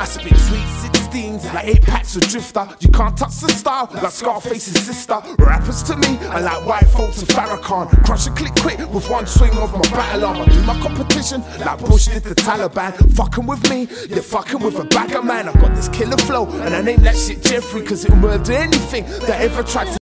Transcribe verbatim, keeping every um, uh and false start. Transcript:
spit sweet sixteens like eight packs of drifter. You can't touch the style like Scarface's sister. Rappers to me are like white folk to Farrakhan. Crush a click quick with one swing of my battle arm. I do my competition like Bush did the Taliban. Fucking with me, you're fucking with a bagger man. I got this killer flow and I named that shit Jeffrey, cause it'll murder anything that ever tried to